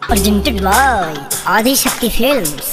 Presented by Adi Shakti Films।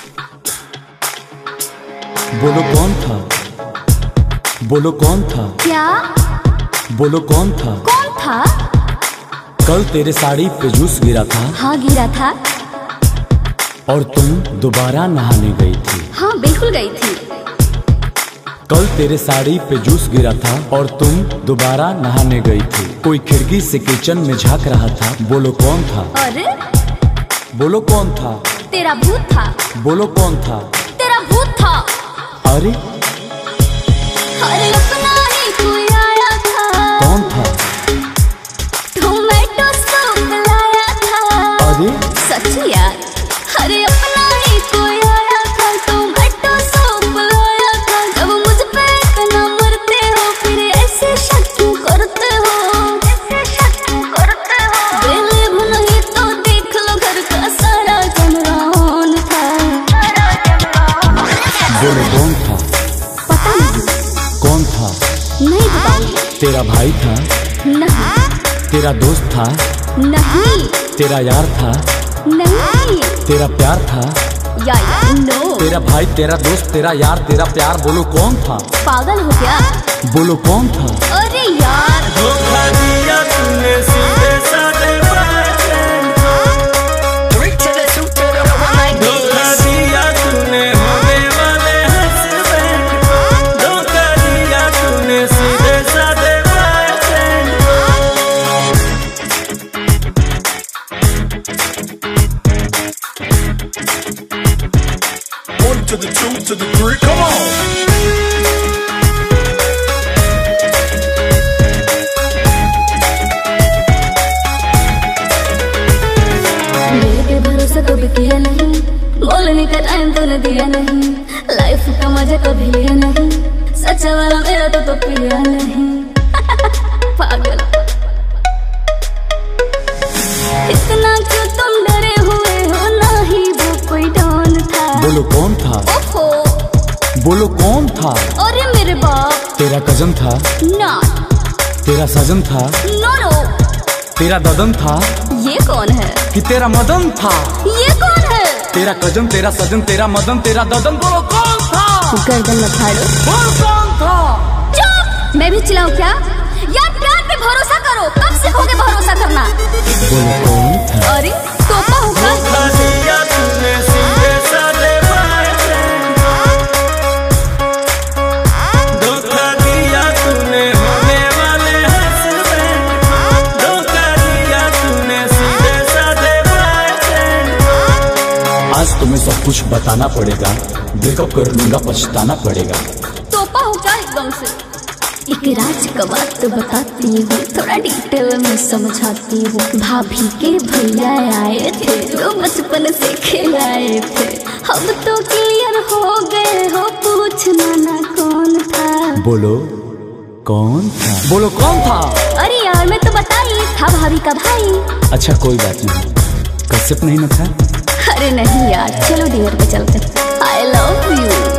बोलो कौन था, बोलो कौन था, क्या बोलो कौन था, कौन था? कल तेरे साड़ी पे जूस गिरा था। हाँ गिरा था। और तुम दोबारा नहाने गई थी। हाँ बिल्कुल गई थी। कल तेरे साड़ी पे जूस गिरा था और तुम दोबारा नहाने गई थी। कोई खिड़की से किचन में झांक रहा था। बोलो कौन था? अरे बोलो कौन था? तेरा भूत था। बोलो कौन था? तेरा भूत था। अरे अरे अपना ही कोई आया था। कौन था? टोमेटो सूप लाया था। अरे सच यार। अरे अपना ही कोई आया था, टोमेटो सूप लाया था। जब मुझ पे इतना मरते हो फिर ऐसे शक क्यों करते हो, ऐसे शक क्यों करते हो? बेलिब नहीं तो देख लो घर का सारा जमरान था। बोलो कौन था? पता नहीं। कौन था? नहीं बताऊंगी। तेरा भाई था? नहीं। तेरा दोस्त था? नहीं। तेरा यार था? नहीं। तेरा प्यार था? यार नो। तेरा भाई, तेरा दोस्त, तेरा यार, तेरा प्यार। बोलो कौन था? पागल हो क्या? बोलो कौन था? अरे यार धोखा दिया तूने सीधे साधे बॉयफ्रेंड को। धोखा दिया तूने होने वाले हस्बैंड को। धोखा दिया तूने सीधे साधे बॉयफ्रेंड को। 1 to the 2 to the 3, come on! कभी किया नहीं, बोलने का टाइम तूने दिया नहीं। लाइफ का मजा कभी लिया नहीं, सच्चा वाला मेरा तो पिया नहीं। पागल। इतना क्यों तुम डरे हुए हो, ना ही वो कोई डॉन था। बोलो कौन था? ओहो। बोलो कौन था? अरे मेरे बाप। तेरा कजन था? ना। तेरा सजन था? No no. तेरा ददन था? ये कौन है? कि तेरा मदन था? ये कौन है? तेरा कजन, तेरा सजन, तेरा मदन, तेरा ददन। बोलो कौन था? गर्दन मत फाड़ो। बोलो कौन था? चुप। मैं भी चिल्लाऊं क्या? यार प्यार पे भरोसा करो, कब सीखोगे भरोसा करना? बोलो कौन था? अरे तोपा होगा। धोखा दिया तूने सीधे साधे बॉयफ्रेंड को। धोखा दिया तूने होने वाले हस्बैंड को। धोखा दिया तूने सीधे साधे बॉयफ्रेंड को। आज तुम्हें सब कुछ बताना पड़ेगा। ब्रेकअप कर लूंगा, पछताना पड़ेगा। तोपा होगा एकदम से। एक राज का बात तो बताती हूँ, थोड़ा डिटेल में समझाती हूँ। भाभी के भैया आए थे, जो बचपन से खिलाए थे। अब तो क्लियर हो गए हो, पूछना ना कौन था। बोलो कौन था? बोलो कौन था? अरे यार मैं तो बता ही था, भाभी का भाई। अच्छा कोई बात नहीं, कश्यप नहीं ना था? अरे नहीं यार, चलो डिनर पे चलते। I love you.